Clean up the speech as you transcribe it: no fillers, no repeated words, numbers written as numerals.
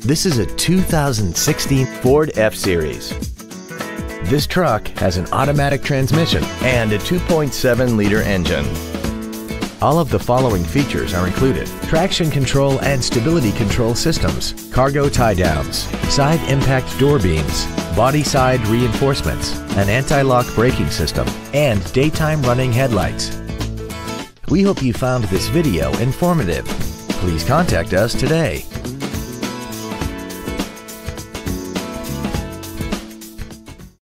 This is a 2016 Ford F-Series. This truck has an automatic transmission and a 2.7-liter engine. All of the following features are included: traction control and stability control systems, cargo tie-downs, side impact door beams, body side reinforcements, an anti-lock braking system, and daytime running headlights. We hope you found this video informative. Please contact us today.